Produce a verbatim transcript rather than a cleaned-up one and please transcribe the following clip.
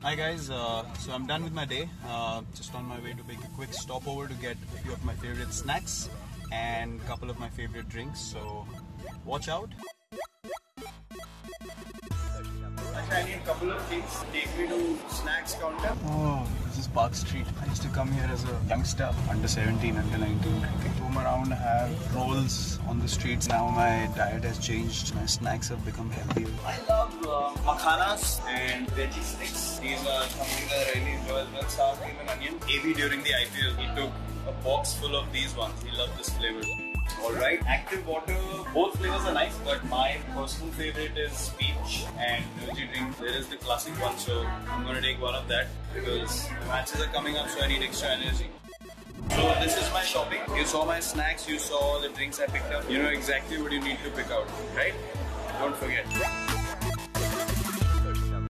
Hi guys, uh, so I'm done with my day. Uh, just on my way to make a quick stopover to get a few of my favorite snacks and a couple of my favorite drinks. So watch out. I need a couple of things. Take me to snacks counter. Oh, this is Park Street. I used to come here as a youngster, under seventeen, under nineteen. I roam around, have rolls on the streets. Now my diet has changed. My snacks have become healthier. I love uh, makhanas and veggie sticks. These are something that I really enjoy as well. Sour cream and onion. A B during the I P L, he took a box full of these ones. He loved this flavor. Alright, active water, both flavors are nice, but my personal favorite is peach and energy drink. There is the classic one, so I'm going to take one of that because matches are coming up, so I need extra energy. So this is my shopping. You saw my snacks, you saw the drinks I picked up. You know exactly what you need to pick out, right? Don't forget.